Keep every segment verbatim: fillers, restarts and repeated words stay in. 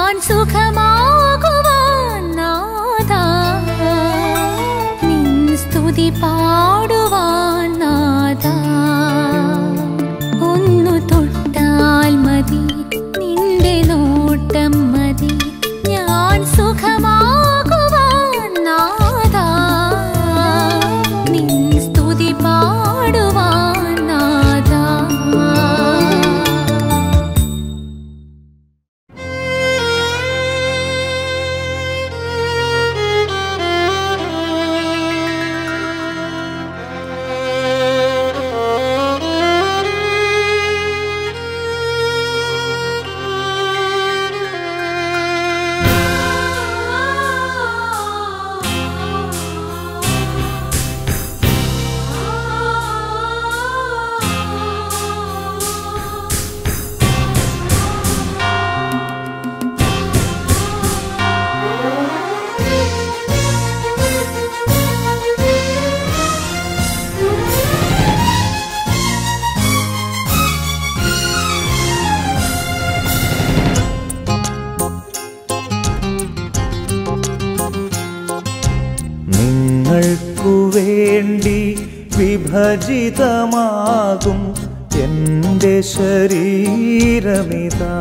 ഞാൻ സുഖമാകുവാൻ നാഥാ നിൻ സ്തുതി പാടുവാൻ നാഥാ ഒന്നു തൊട്ടാൽ മതി നിന്റെ നോട്ടം മതി ഞാൻ സുഖമാകുവാൻ നാഥാ നിൻ സ്തുതി പാടുവാൻ നാഥാ വിഭജിതമാകും എൻ്റെ ശരീരമിതാ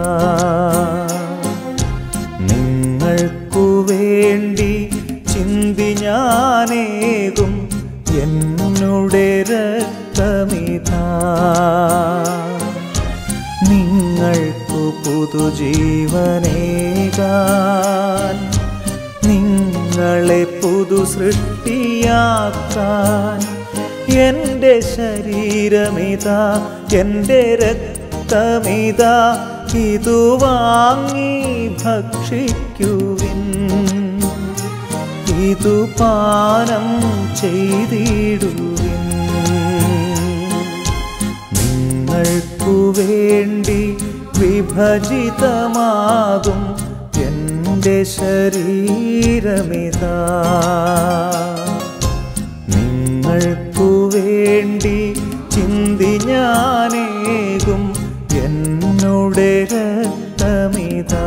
നിങ്ങൾക്കു വേണ്ടി ചിന്തി ഞാനേകും എന്നുടെ രക്തമിതാ നിങ്ങൾക്കു പുതുജീവനേകാൻ നിങ്ങളെ പുതു സൃഷ്ടിയാക്കാൻ എൻ്റെ ശരീരമിതാ എൻ്റെ രക്തമിതാ ഇതു വാങ്ങി ഭക്ഷിക്കുവിൻ ഇതു പാനം ചെയ്തിടുവിൻ നിങ്ങൾക്കു വേണ്ടി വിഭജിതമാകും എൻ്റെ ശരീരമിതാ നിങ്ങൾക്കു വേണ്ടി ചിന്തി ഞാനേകും എന്നുടെ രക്തമിതാ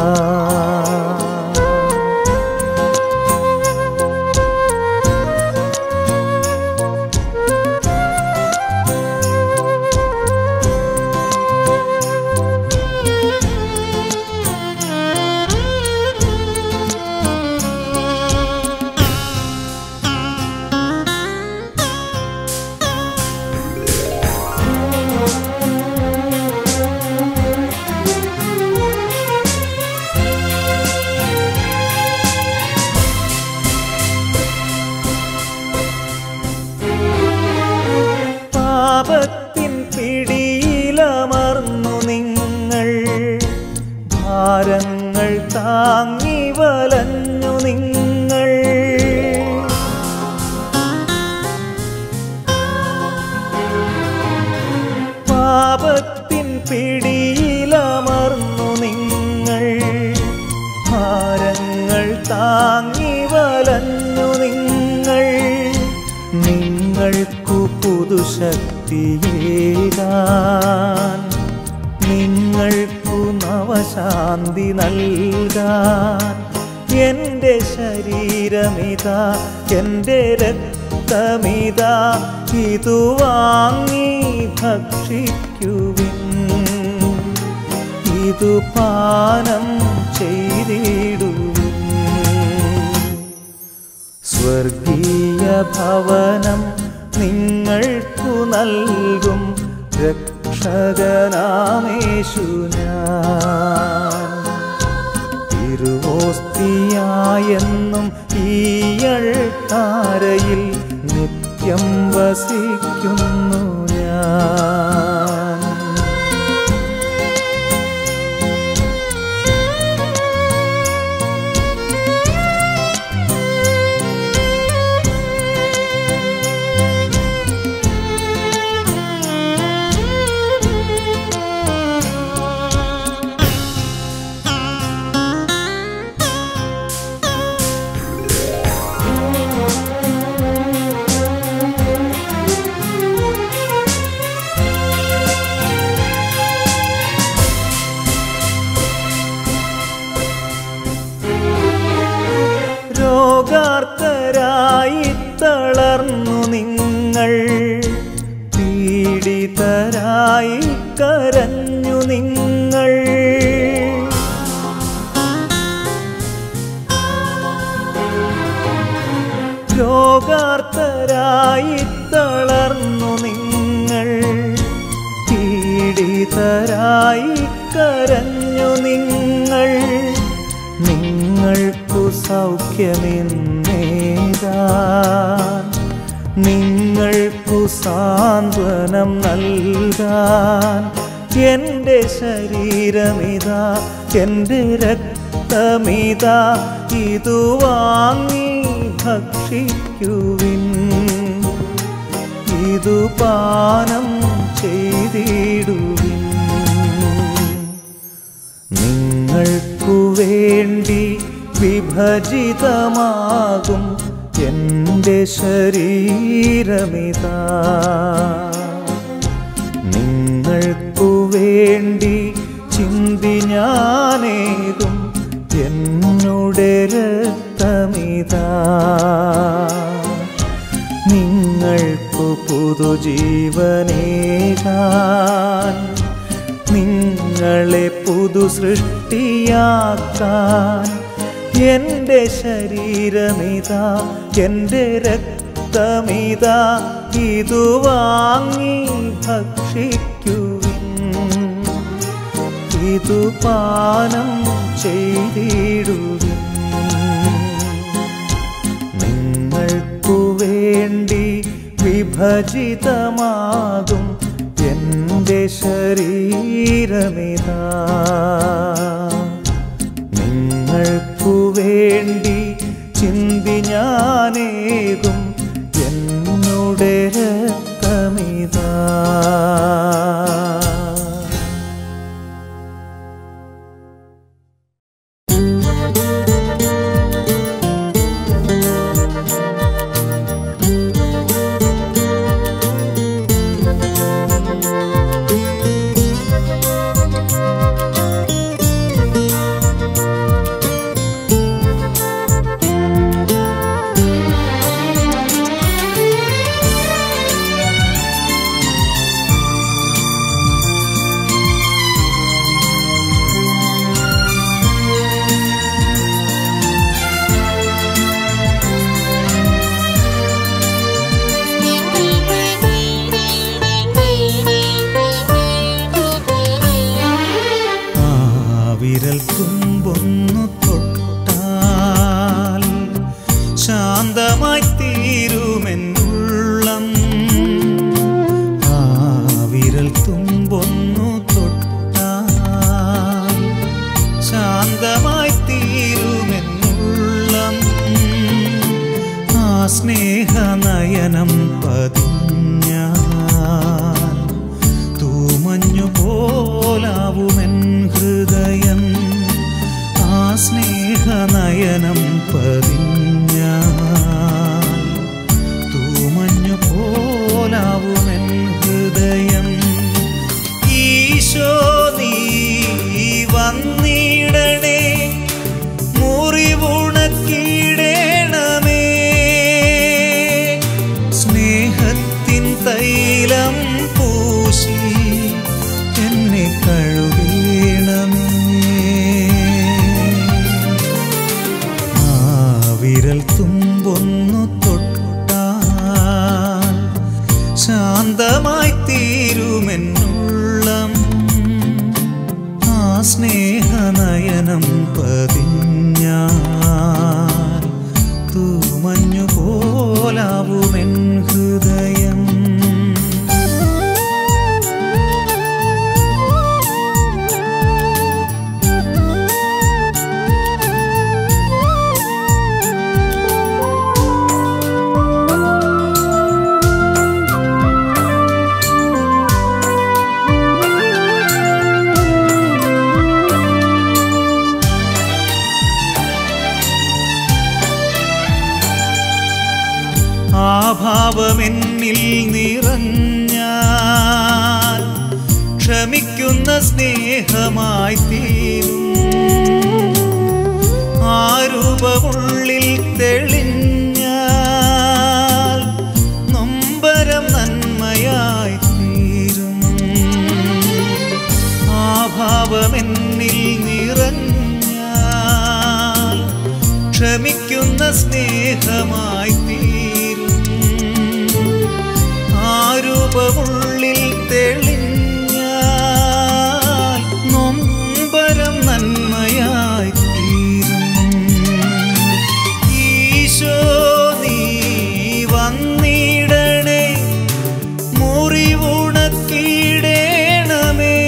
പാപത്തിൻ പിടിയിലമർന്നു നിങ്ങൾ ഭാരങ്ങൾ താങ്ങി വലഞ്ഞു നിങ്ങൾ പാപത്തിൻ പിടിയിലമർന്നു നിങ്ങൾ ഭാരങ്ങൾ താങ്ങി വലഞ്ഞു നിങ്ങൾ നിങ്ങൾക്കു പുതുശക്തിയേകാൻ നിങ്ങൾക്കു നവശാന്തി നൽകാൻ എൻ്റെ ശരീരമിതാ എൻ്റെ രക്തമിതാ ഇതു വാങ്ങി ഭക്ഷിക്കുവിൻ ഇതു പാനം ചെയ്തിടുവിൻ സ്വർഗീയ ഭവനം നിങ്ങൾക്കു നൽകും രക്ഷകനാമേശു ഞാൻ തിരുവോസ്തിയായെന്നും ഈയൾത്താരയിൽ നിത്യം വസിക്കുന്നു ഞാൻ കരഞ്ഞു നിങ്ങൾ. രോഗാർത്തരായി തളർന്നു നിങ്ങൾ. പീഡിതരായി കരഞ്ഞു നിങ്ങൾ. നിങ്ങൾക്കു സൗഖ്യമെന്നേതാൻ, നിങ്ങൾക്കു സാന്ത്വനം നൽകാൻ എൻ്റെ ശരീരമിതാ, എൻ്റെ രക്തമിതാ, ഇതു വാങ്ങി ഭക്ഷിക്കുവിൻ, ഇതു പാനം ചെയ്തിടുവിൻ. നിങ്ങൾക്കു വേണ്ടി വിഭജിതമാകും എൻ്റെ ശരീരമിതാ. നിങ്ങൾക്കു വേണ്ടി ചിന്തി ഞാനേകും എന്നുടെ രക്തമിതാ. നിങ്ങൾക്കു പുതുജീവനേകാൻ, നിങ്ങളെ പുതു സൃഷ്ടിയാക്കാൻ എൻ്റെ ശരീരമിതാ, എൻ്റെ രക്തമിതാ, ഇതു വാങ്ങി ഭക്ഷിക്കുവിൻ, ഇതു പാനം ചെയ്തിടുവിൻ. നിങ്ങൾക്കു വേണ്ടി വിഭജിതമാകും എൻ്റെ ശരീരമിതാ. നിങ്ങൾക്കു വേണ്ടി ചിന്തി ഞാനേകും എന്നുടെ രക്തമിതാ. വിരൽ തുമ്പൊന്നു തൊട്ടാൽ ശാന്തമായി തീരുമെന്നുള്ളം. ആ വിരൽ തുമ്പൊന്നു തൊട്ടാൽ ശാന്തമായി തീരുമെന്നുള്ളം. ആ സ്നേഹനയനം പതിഞ്ഞാൽ തൂമഞ്ഞു പോലാവുമെൻ ഹൃദയം. ആ സ്നേഹനയനം പതിഞ്ഞാൽ തൂമഞ്ഞു പോലാവുമെൻ ഹൃദയം. ഈശോ നീ വന്നിടണേ, മുറിവുണക്കിടേണമേ, സ്നേഹത്തിൻ തൈലം പൂശി എന്നെ കഴുകണമേ. ആ വിരൽ തുമ്പൊന്നു തൊട്ടാൽ ശാന്തമായി തീരുമെന്നുള്ളം. ആ സ്നേഹനയനം പതിഞ്ഞാൽ തൂമഞ്ഞു പോലാവുമെൻ ഹൃദയം. ആ ഭാവമെന്നിൽ നിറഞ്ഞാൽ ക്ഷമിക്കുന്ന സ്നേഹമായി തീരും. ആ രൂപമുള്ളിൽ തെളിഞ്ഞാൽ നൊമ്പരം നന്മയായി തീരും. സ്വഭാവമെന്നിൽ നിറഞ്ഞാൽ ക്ഷമിക്കുന്ന സ്നേഹമായി തീരും. ആ രൂപമുള്ളിൽ തെളിഞ്ഞാൽ നൊമ്പരം നന്മയായി തീരും. ഈശോ നീ വന്നിടണേ, മുറിവുണക്കിടേണമേ,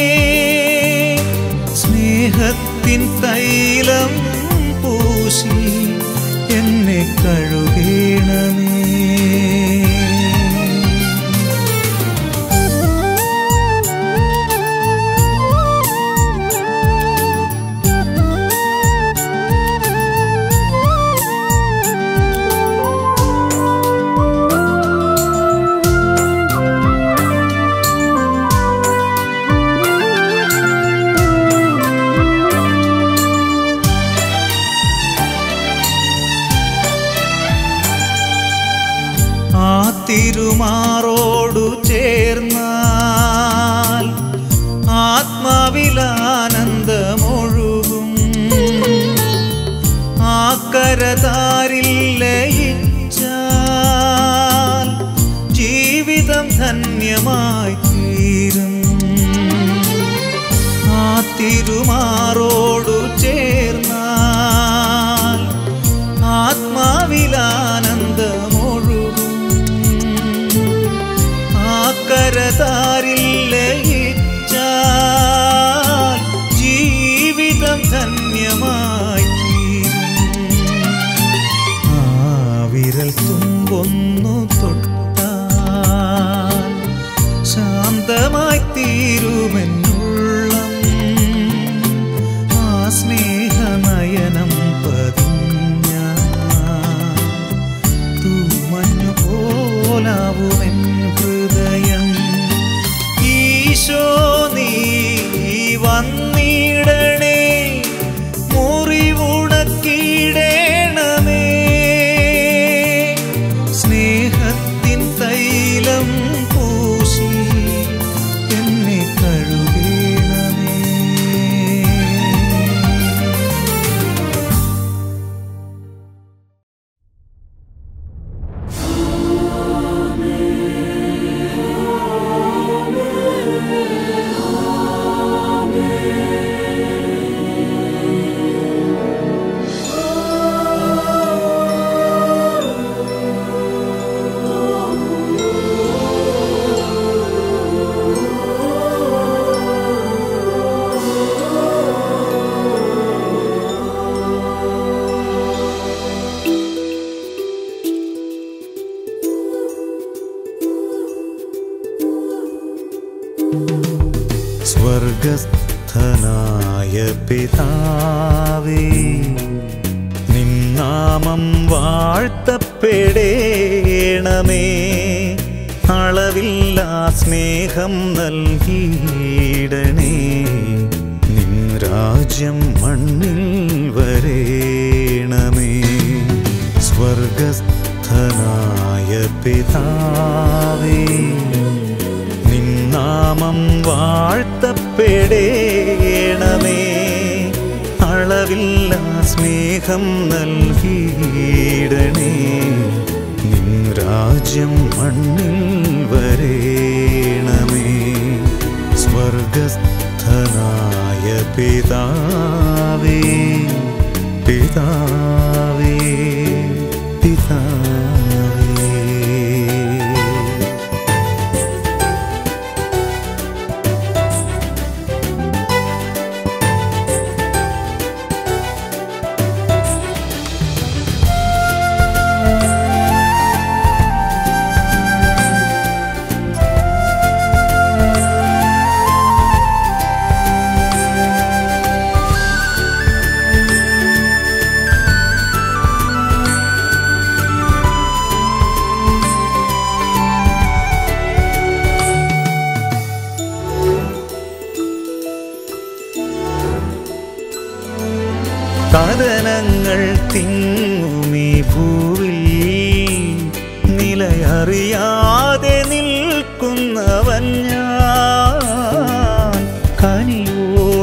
സ്നേഹത്തിൻ തൈലം പൂശി എന്നെ കഴുകേണമേ. തിരുമാറോടു ചേർന്നാൽ ആത്മാവിലാനന്ദമൊഴുകും. ആ കരതാരിൽ ലയിച്ചാൽ ജീവിതം ധന്യമായി തീരും. ആ തിരുമാറോടു ചേർന്നാൽ ആത്മാവിലാനന്ദമൊഴുകും. കരതാരിൽ ലയിച്ചാൽ ജീവിതം ധന്യമായി തീരും. ആ വിരൽ തുമ്പൊന്നു തൊട്ടാൽ ശാന്തമായി തീരുമെന്നുള്ളം. ആ സ്നേഹനയനം പതിഞ്ഞാൽ തൂമഞ്ഞു പോലാവുമെൻ ഹൃദയം. ഈശോ നീ വന്നിടണേ, മുറിവുണക്കിടേണമേ, സ്നേഹത്തിൻ തൈലം പൂശി എന്നെ കഴുകേണമേ. സ്വർഗസ്ഥനായ പിതാവേ, നിൻ നാമം വാഴ്ത്തപ്പെടേണമേ. അളവില്ലാ സ്നേഹം നൽകിയിടണേ. നിൻ രാജ്യം മണ്ണിൽ വരേണമേ. സ്വർഗസ്ഥനായ പിതാവേ, നാമം വാഴ്ത്തപ്പെടേണമേ. അളവില്ലാ സ്നേഹം നൽകിയിടണേ. നിൻ രാജ്യം മണ്ണിൽ വരേണമേ. സ്വർഗസ്ഥനായ പിതാവേ, പിതാവേ, പിതാവേ. കഥനങ്ങൾ തിങ്ങുമീ ഭൂവിൽ നിലയറിയാതെ നിൽക്കുന്നവൻ ഞാൻ. കനിവോ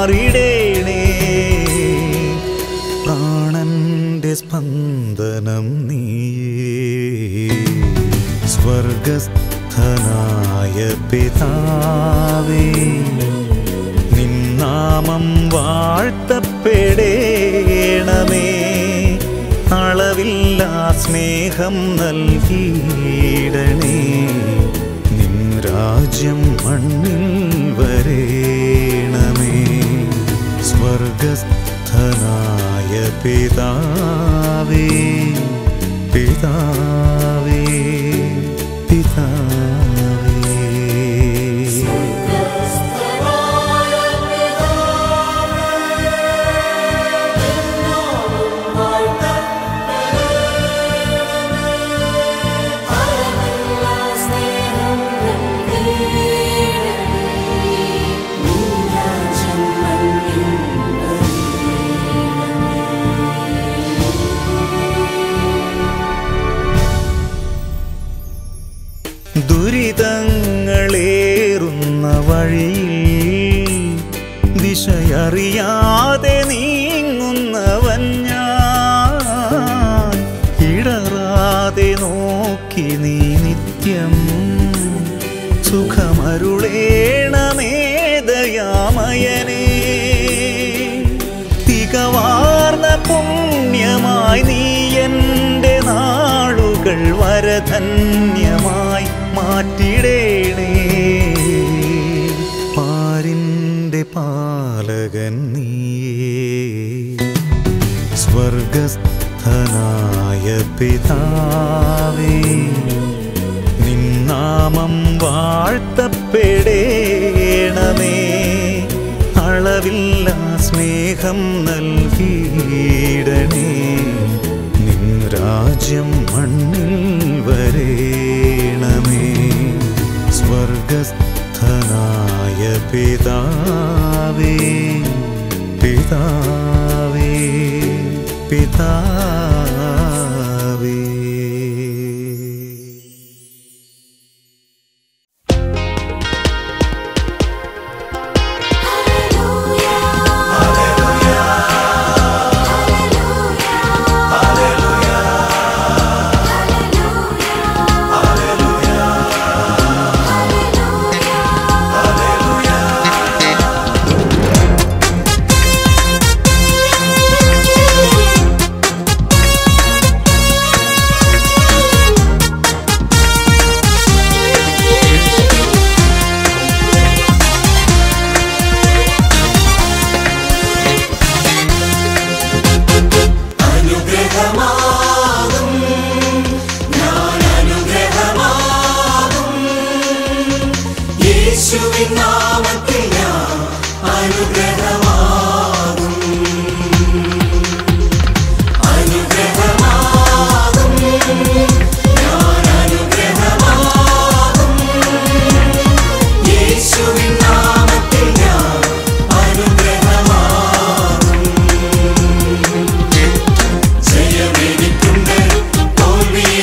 മാറിടേണേ. പ്രാണന്റെ സ്പന്ദനം നീയേ. സ്വർഗസ്ഥനായ പിതാവേ, നിന്നാമം വാഴ്ത്തപ്പെടേണമേ. അളവില്ലാ സ്നേഹം നൽകിയിടണേ. നിൻ രാജ്യം മണ്ണിൽ വരേണമേ. സ്വർഗസ്ഥനായ പിതാവേ, പിതാവേ, പിതാവേ. ദുരിതങ്ങളേറുന്ന വഴിയിൽ ദിശയറിയാതെ നീങ്ങുന്നവൻ ഞാൻ. ഇടറാതെ നോക്കി നീ നിത്യം സുഖമരുളേണമേ ദയാമയനേ. തികവാർന്ന പുണ്യമായി നീ എൻ്റെ നാളുകൾ വരധന്യമായി മാറ്റിടേണേ. പാരിൻ്റെ പാലകൻ നീയേ. സ്വർഗസ്ഥനായ പിതാവേ, നിന്നാമം വാഴ്ത്തപ്പെടേണമേ. അളവില്ലാ സ്നേഹം നൽകിയിടണേ. നിൻ രാജ്യം മണ്ണിൽ വരേണമേ. സ്വർഗസ്ഥനായ പിതാവേ, പിതാവേ, പിതാവേ.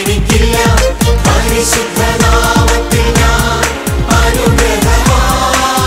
പരിശുദ്ധനാമത്തിൽ ഞാൻ അനുഗ്രഹമാകും.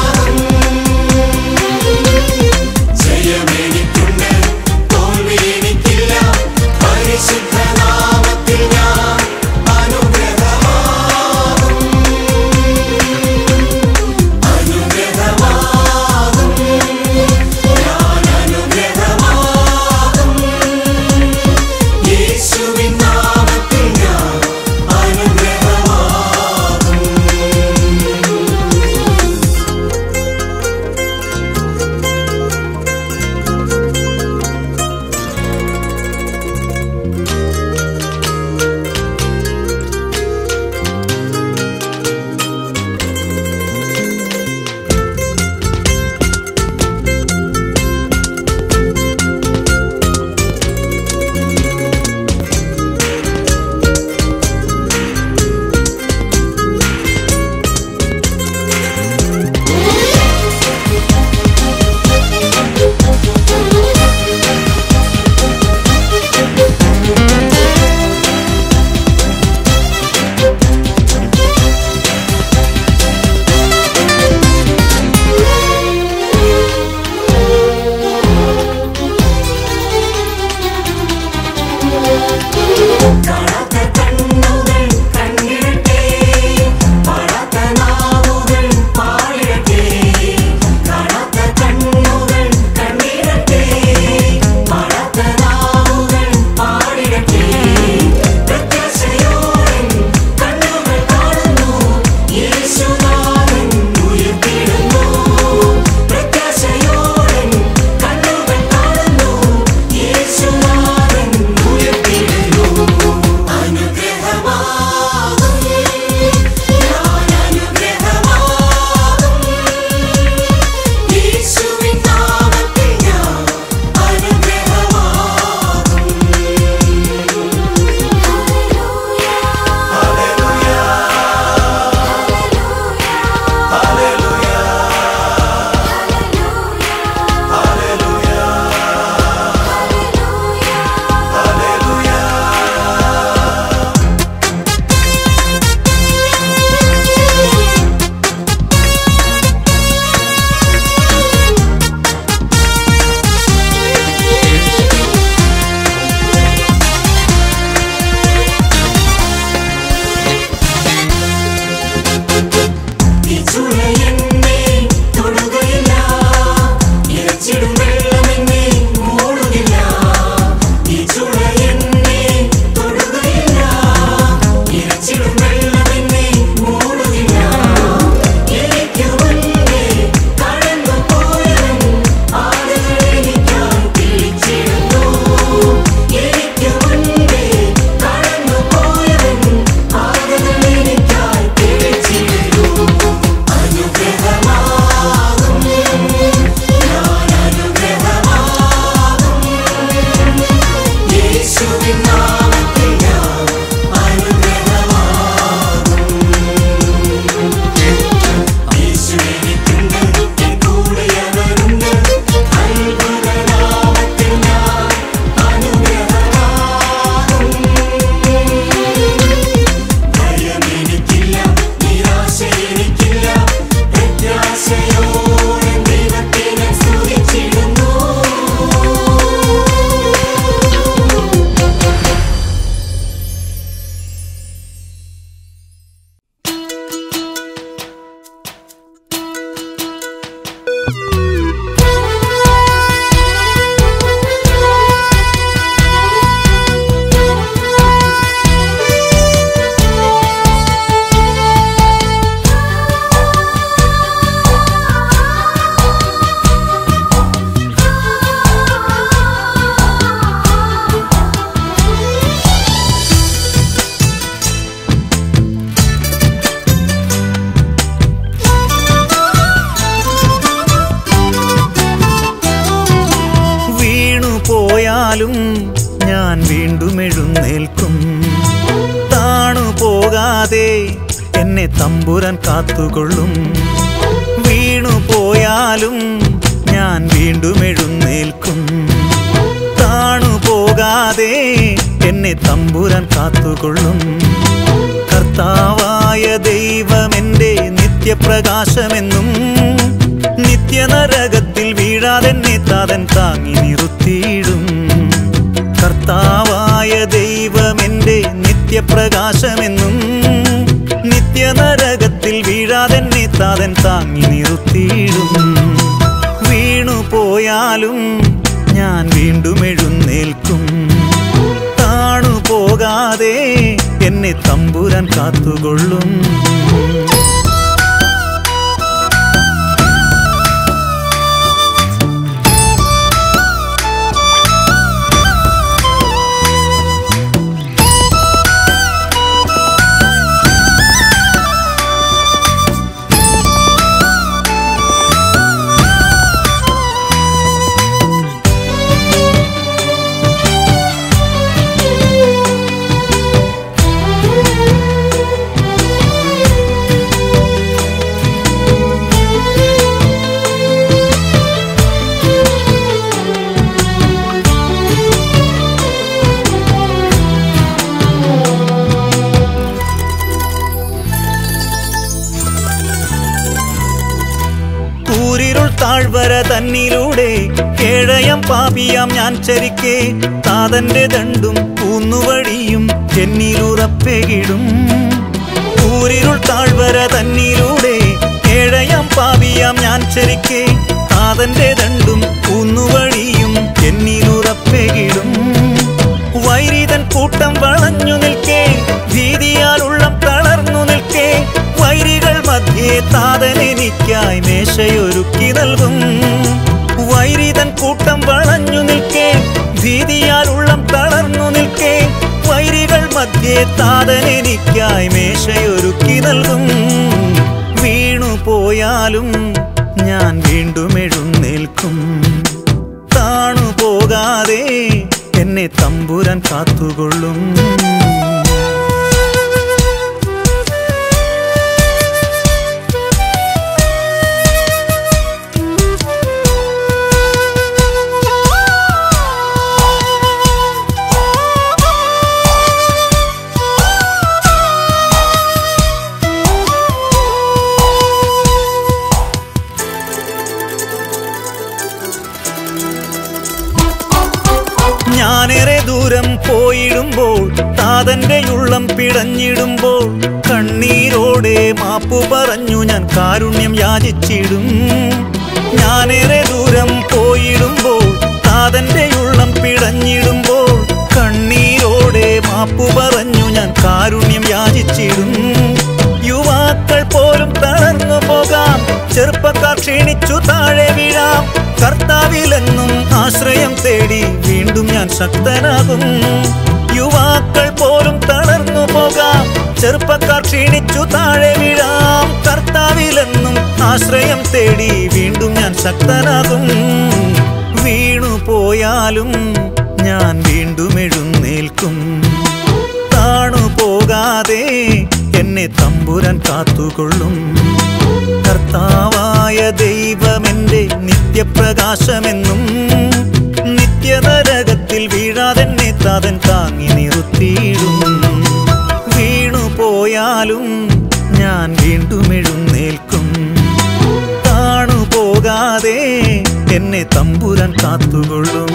എന്നെ തമ്പുരാൻ കാത്തുകൊള്ളും. വീണു പോയാലും ഞാൻ വീണ്ടും എഴുന്നേൽക്കും. താണു പോകാതെ എന്നെ തമ്പുരാൻ കാത്തുകൊള്ളും. കർത്താവായ ദൈവമെന്റെ നിത്യപ്രകാശമെന്നും നിത്യനരകത്തിൽ വീഴാതെന്നെ താതൻ താങ്ങി നിർത്തിയിടും. കർത്താവായ ദൈവമെന്റെ നിത്യപ്രകാശമെന്നും നിത്യനരകത്തിൽ വീഴാതെന്നെ താതൻ താങ്ങി നിർത്തിയിടും. വീണു പോയാലും ഞാൻ വീണ്ടും എഴുന്നേൽക്കും. താണു പോകാതെ എന്നെ തമ്പുരാൻ കാത്തുകൊള്ളും. താഴ്വര തന്നിലൂടെ കേഴയം പാപിയാം ഞാൻ ചരിക്കേ താതന്റെ ദണ്ടും കൂന്നുവഴിയും എന്നിലുറപ്പെകിടും. ഊരിരുൾ താഴ്വര തന്നിലൂടെ കേഴയം പാപിയാം ഞാൻ ചരിക്കേ താതന്റെ ദണ്ടും കൂന്നുവഴിയും എന്നിലുറപ്പെകിടും. വൈരിതൻ കൂട്ടം വളഞ്ഞു നിൽക്കേ ഭീതിയാൽ ഉള്ളം തളർന്നു നിൽക്കേ വൈരികൾ മധ്യേ താതൻ എനിക്കായി മേശയൊരുക്കി നൽകും. വൈരിതൻ കൂട്ടം വളഞ്ഞു നിൽക്കേ ഭീതിയാൽ ഉള്ളം തളർന്നു നിൽക്കേ വൈരികൾ മധ്യേ താതൻ എനിക്കായി മേശയൊരുക്കി നൽകും. വീണു പോയാലും ഞാൻ വീണ്ടും എഴുന്നേൽക്കും. താണു പോകാതെ എന്നെ തമ്പുരാൻ കാത്തുകൊള്ളും. ഞാനേറെ ദൂരം പോയിടുമ്പോൾ താതന്റെ ഉള്ളം പിടഞ്ഞിടുമ്പോൾ കണ്ണീരോടെ മാപ്പു പറഞ്ഞു ഞാൻ കാരുണ്യം യാചിച്ചിടും. ഞാനേറെ ദൂരം പോയിടുമ്പോൾ താതന്റെ ഉള്ളം പിടഞ്ഞിടുമ്പോൾ കണ്ണീരോടെ മാപ്പു പറഞ്ഞു ഞാൻ കാരുണ്യം യാചിച്ചിടും. യുവാക്കൾ പോലും തളർന്നു പോകാം, ചെറുപ്പക്കാർ ക്ഷീണിച്ചു താഴെ വീഴാം. കർത്താവിലെന്നും ആശ്രയം തേടി വീണ്ടും ഞാൻ ശക്തനാകും. യുവാക്കൾ പോലും തളർന്നു പോകാം, ചെറുപ്പക്കാർ ക്ഷീണിച്ചു താഴെ വീഴാം. കർത്താവിലെന്നും ആശ്രയം തേടി വീണ്ടും ഞാൻ ശക്തനാകും. വീണു പോയാലും ഞാൻ വീണ്ടും എഴുന്നേൽക്കും. താണു പോകാതെ എന്നെ തമ്പുരാൻ കാത്തുകൊള്ളും. കർത്താവായ ദൈവമെന്റെ നിത്യപ്രകാശമെന്നും നിത്യനരകത്തിൽ വീഴാതെന്നെ താതൻ താങ്ങി നിർത്തിയിടും. വീണു പോയാലും ഞാൻ വീണ്ടും എഴുന്നേൽക്കും. താണു പോകാതെ എന്നെ തമ്പുരാൻ കാത്തുകൊള്ളും.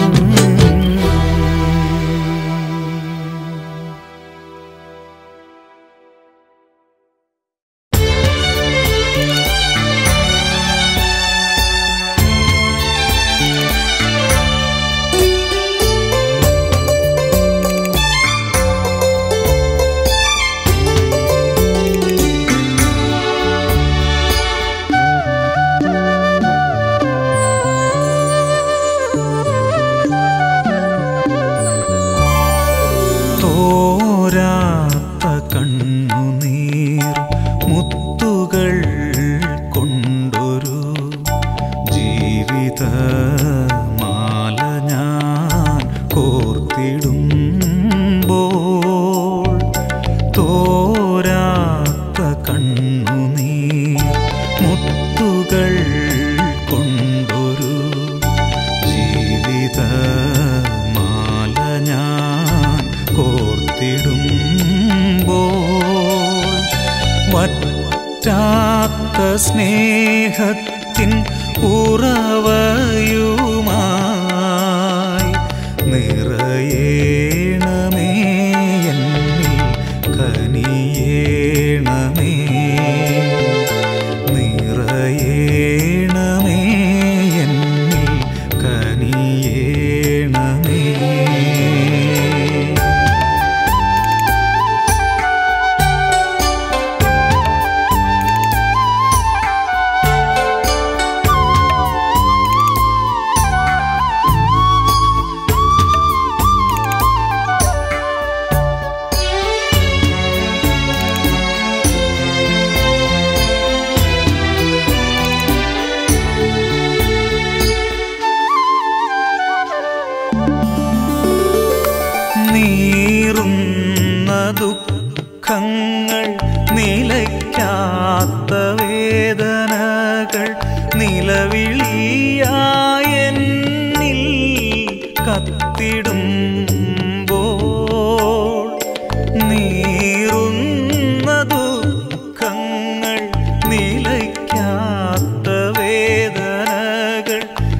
സ്നേഹത്തിൻ ഉറവയുമായി നിറയേണമേ എന്നിൽ കനിയേണമേ നിറയേണമേ എന്നിൽ കനിയേണമേ നീറുന്ന ദുഃഖങ്ങൾ നിലയ്ക്കാത്ത വേദനകൾ നിലവിളിയായെന്നിൽ കത്തിടുമ്പോൾ നീറുന്ന ദുഃഖങ്ങൾ നിലയ്ക്കാത്ത വേദനകൾ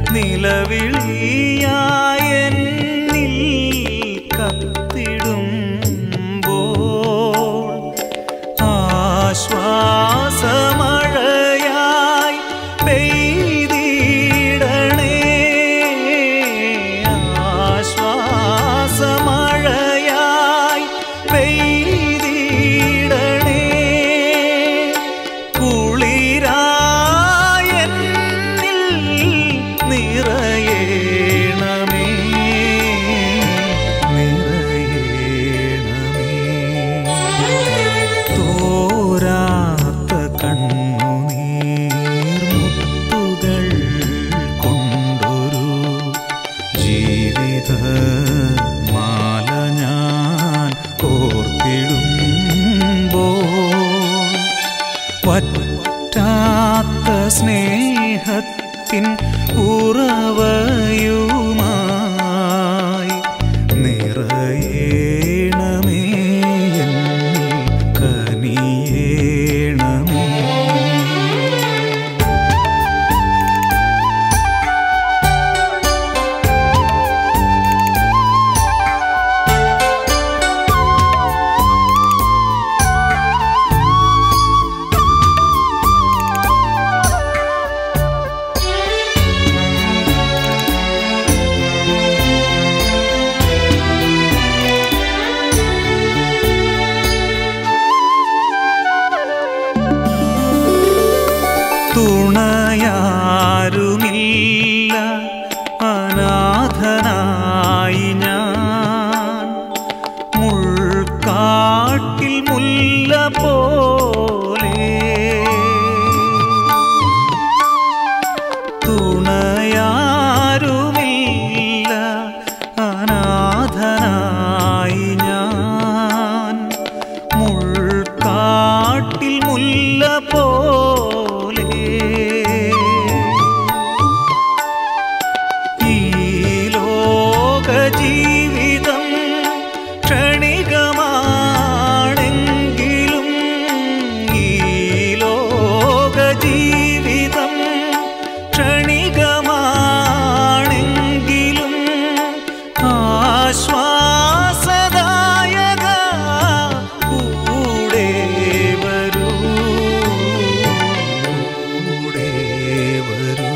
നിലവിളിയായെന്നിൽ കത്തിടുമ്പോൾ ആശ്വാസമഴയായി പെയ്തിടണേ ആശ്വാസമഴയായി പെയ്തിടണേ കുളിരായെന്നിൽ നിറയേണമേ തോരാത്ത കണ്ണുനീർമുത്തുകൾ കൊണ്ടൊരു ജീവിത മാല ഞാൻ കോർത്തിടുമ്പോൾ വറ്റാത്ത സ്നേഹത്തിൻ ഉറവയുമായി നിറയേണമേ എന്നിൽ കനിയേണമേ തുണയാരുമില്ല അനാഥനായി ഞാൻ മുൾക്കാട്ടിൽ മുല്ല പോലെ തുണയാരുമില്ല അനാഥനായി ഞാൻ മുൾക്കാട്ടിൽ മുല്ല പോലെ ഈ ലോക ജീവിതം ക്ഷണികമാണെങ്കിലും ഈ ലോക ജീവിതം ക്ഷണികമാണെങ്കിലും ആശ്വാസദായക കൂടെ വരൂ കൂടെ വരൂ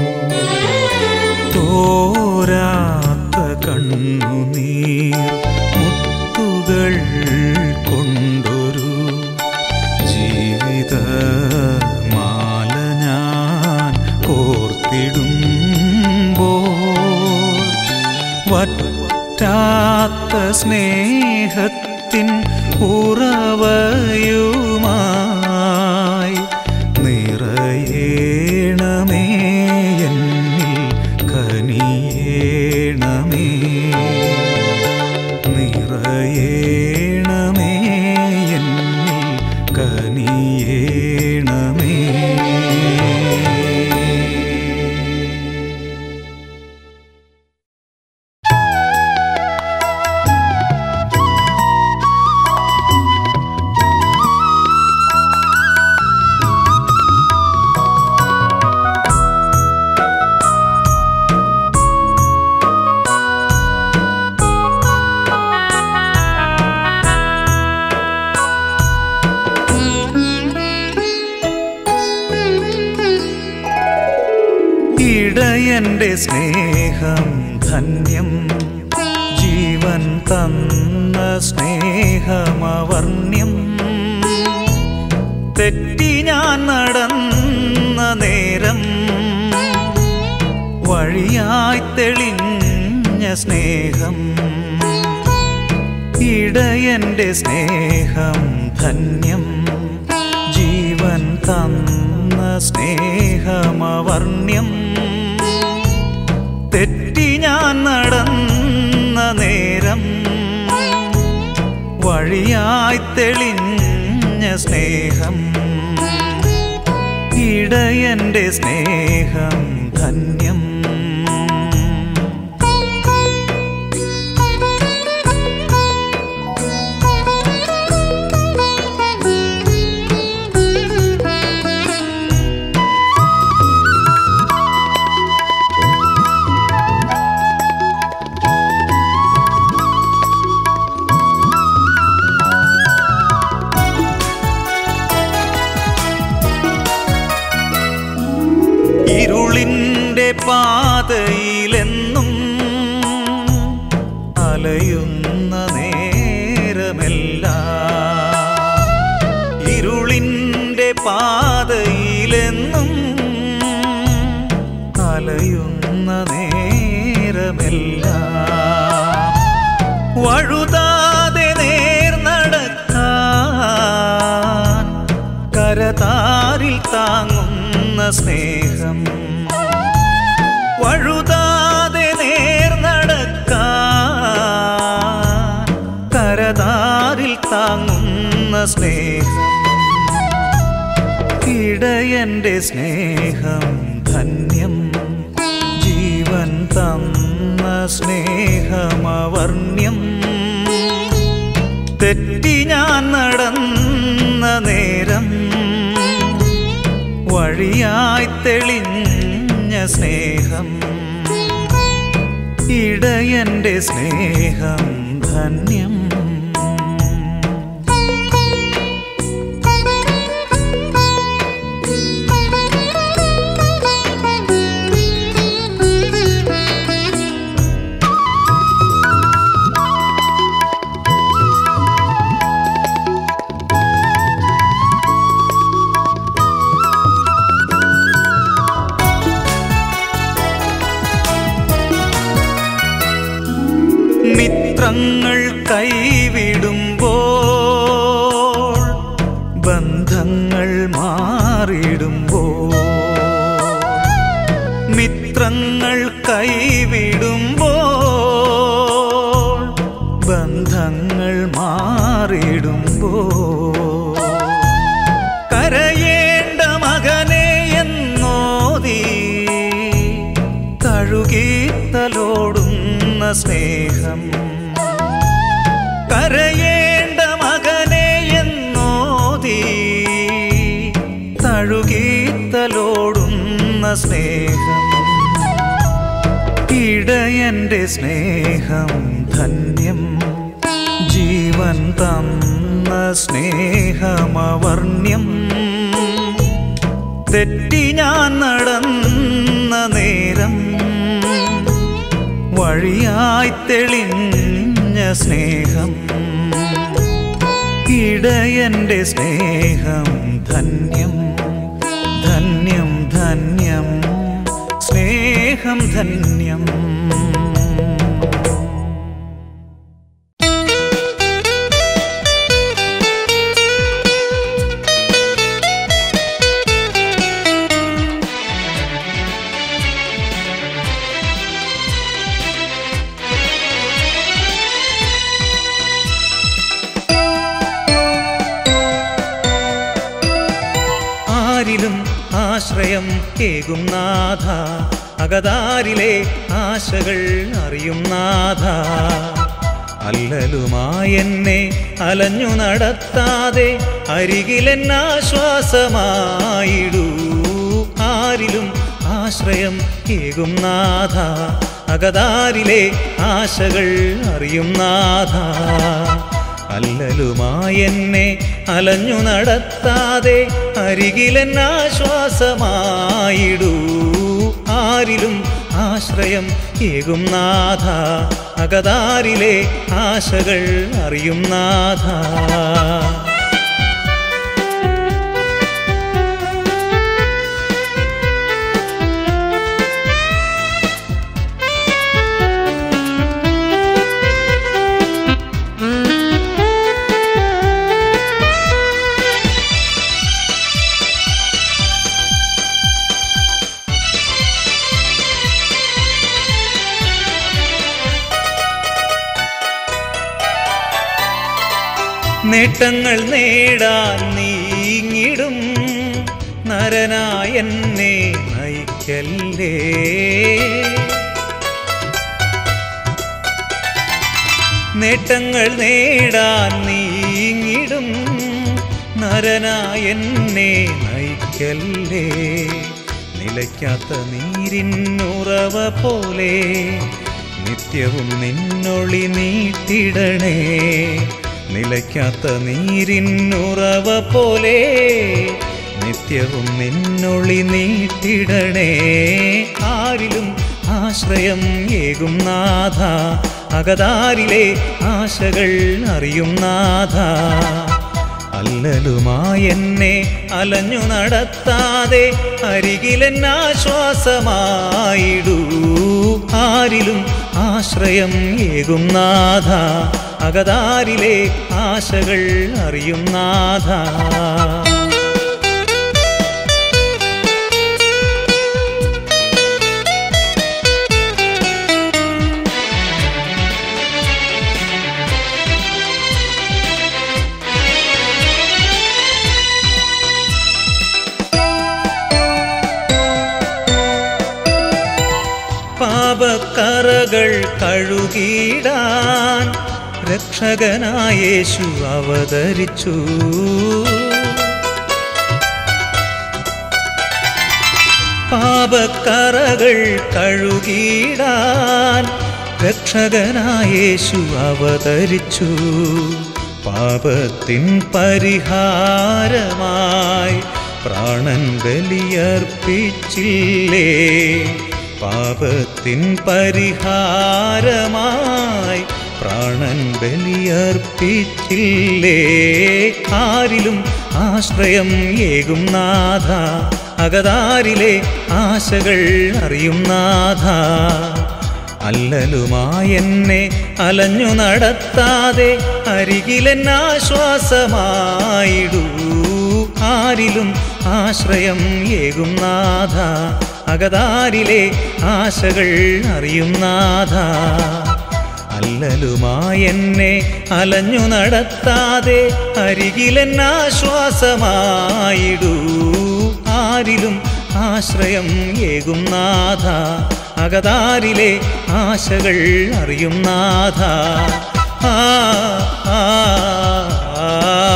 തോരാത്ത കണ്ണുനീർ മുത്തുകൾ കൊണ്ടൊരു ജീവിത മാല ഞാൻ കോർത്തിടുമ്പോൾ വറ്റാത്ത സ്നേഹത്തിൻ ഉറവയുമായി നിറയേണമേ എന്നിൽ കനിയേണമേ നിറയേണമേ എന്നിൽ കനിയേണമേ ഇടയന്റെ സ്നേഹം ധന്യം ജീവൻ തന്ന സ്നേഹമവർണ്യം തെറ്റി ഞാൻ നടന്ന നേരം വഴിയായി തെളിഞ്ഞ സ്നേഹം ഇടയന്റെ സ്നേഹം ധന്യം ജീവൻ തന്ന സ്നേഹമവർണ്യം തെറ്റി ഞാൻ നടന്ന നേരം വഴിയായി തെളിഞ്ഞ സ്നേഹം ഇടയന്റെ സ്നേഹം ധന്യം പാതയിലെന്നും അലയുന്ന നേരമെല്ലാം ഇരുളിൻ്റെ പാതയിലെന്നും അലയുന്ന നേരമെല്ലാം വഴുതാതെ നേർ നടക്കാൻ കരതാരിൽ താങ്ങുന്ന സ്നേഹം വഴുതാതെ നേർ നടക്കാൻ കരതാരിൽ താങ്ങുന്ന സ്നേഹം ഇടയന്റെ സ്നേഹം ധന്യം ജീവൻ തന്ന സ്നേഹമവർണ്യം തെറ്റി ഞാൻ നടന്ന നേരം വഴിയായി തെളിഞ്ഞ സ്നേഹം ഇടയന്റെ സ്നേഹം ധന്യം മിത്രങ്ങൾ കൈവിടുമ്പോൾ ബന്ധങ്ങൾ മാറിടുമ്പോൾ മിത്രങ്ങൾ കൈവിടുമ്പോൾ ബന്ധങ്ങൾ മാറിടുമ്പോൾ കരയേണ്ട മകനെ എന്നോതി തഴുകിത്തലോടുന്ന സ്നേഹം കരയേണ്ട മകനെ എന്നോതി തഴുകിത്തലോടുന്ന സ്നേഹം ഇടയന്റെ സ്നേഹം ധന്യം ജീവൻ തന്ന സ്നേഹമവർണ്യം തെറ്റി ഞാൻ നടന്ന നേരം വഴിയായി തെളിഞ്ഞ സ്നേഹം ഇടയന്റെ സ്നേഹം ധന്യം ധന്യം ധന്യം സ്നേഹം ധന്യം ആശ്രയം കേകും നാഥ അകതാരിലെ ആശകൾ അറിയും നാഥ അല്ലലുമായെന്നെ അലഞ്ഞു നടത്താതെ അരികിലെന്നാശ്വാസമായിടൂ ആരിലും ആശ്രയം കേകും നാഥ അകതാരിലെ ആശകൾ അറിയും നാഥ അല്ലലുമായെന്നെ അലഞ്ഞു നടത്താതെ അരികിലെന്നാശ്വാസമായിടൂ ആരിലും ആശ്രയം ഏകും നാഥ അകതാരിലെ ആശകൾ അറിയും നാഥ നേട്ടങ്ങൾ നേടാൻ നീങ്ങിടും നരനായെന്നെ നയിക്കല്ലേ നേട്ടങ്ങൾ നേടാൻ നീങ്ങിടും നരനായെന്നെ നയിക്കല്ലേ നിലയ്ക്കാത്ത നീരിന്നുറവ പോലെ നിത്യവും നിന്നൊളി നീട്ടിടണേ നിലയ്ക്കാത്ത നീരിന്നുറവ പോലെ നിത്യവും നിന്നൊളി നീട്ടിടണേ ആരിലും ആശ്രയം ഏകും നാഥ അകതാരിലെ ആശകൾ അറിയും നാഥ അല്ലലുമായെന്നെ അലഞ്ഞു നടത്താതെ അരികിലെന്നാശ്വാസമായിടൂ ആരിലും ആശ്രയം ഏകും നാഥ അകതാരിലെ ആശകൾ അറിയും നാഥ പാപക്കറകൾ കഴുകിടാൻ രക്ഷകനായ യേശു അവതരിച്ചു പാപക്കറകൾ കഴുകിടാൻ രക്ഷകനായ യേശു അവതരിച്ചു പാപത്തിൻ പരിഹാരമായി പ്രാണൻ ബലിയർപ്പിച്ചില്ലേ പാപത്തിൻ പരിഹാരമായി പ്രാണൻ ബലിയർപ്പിച്ചില്ലേ ആരിലും ആശ്രയം ഏകും നാഥ അകതാരിലെ ആശകൾ അറിയും നാഥ അല്ലലുമായെന്നെ അലഞ്ഞു നടത്താതെ അരികിലെന്നാശ്വാസമായിടൂ ആരിലും ആശ്രയം ഏകും നാഥ അകതാരിലെ ആശകൾ അറിയും നാഥ അല്ലലുമായെന്നെ അലഞ്ഞു നടത്താതെ അരികിലെന്നാശ്വാസമായിടൂ ആരിലും ആശ്രയം ഏകും നാഥ അകതാരിലെ ആശകൾ അറിയും നാഥ ആ ആ ആ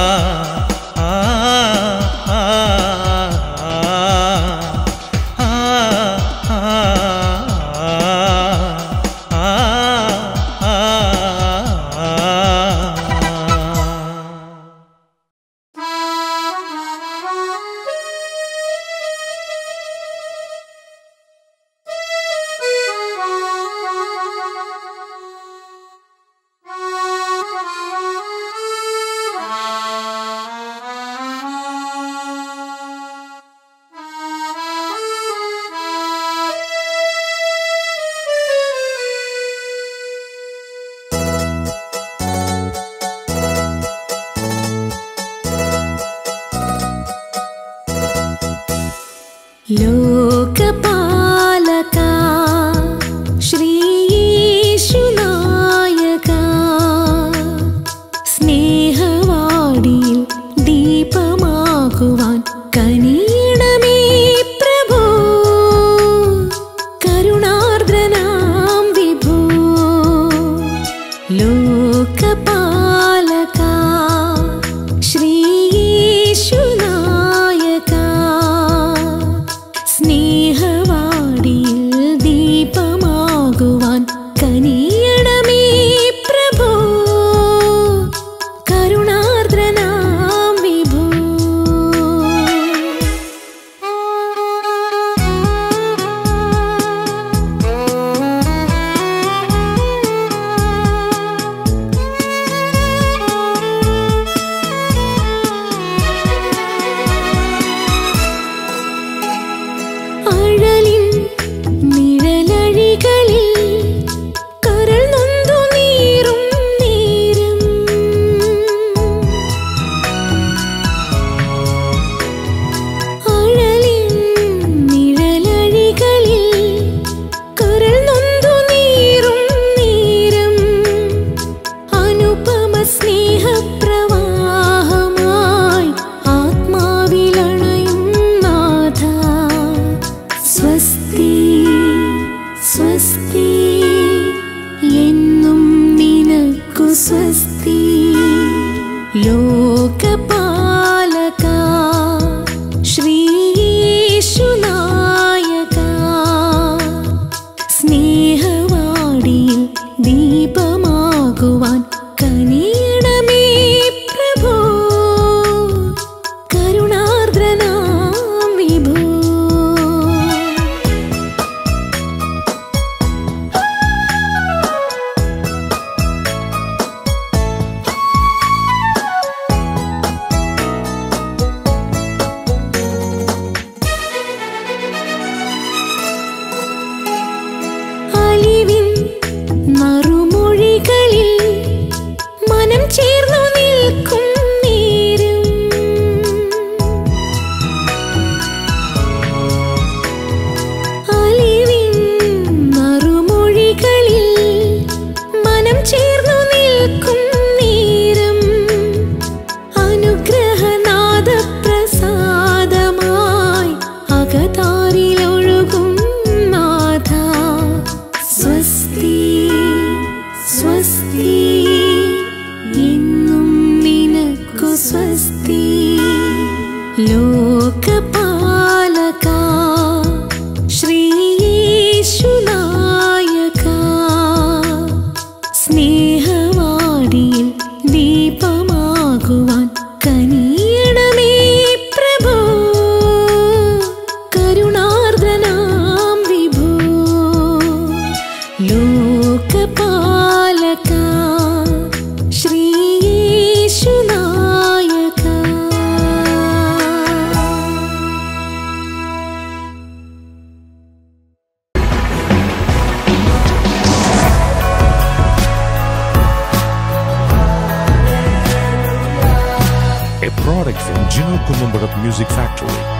ലോകപാലകാ ശ്രീയേശുനായകാ സ്നേഹവാടിയിൽ ദീപമാകുവാൻ കനിയണമേ പ്രഭോ കരുണാർദ്രനാം വിഭോ ലോകപാലകാ ശ്രീയേശുനായകാ സ്നേഹ Columbarat Music Factory.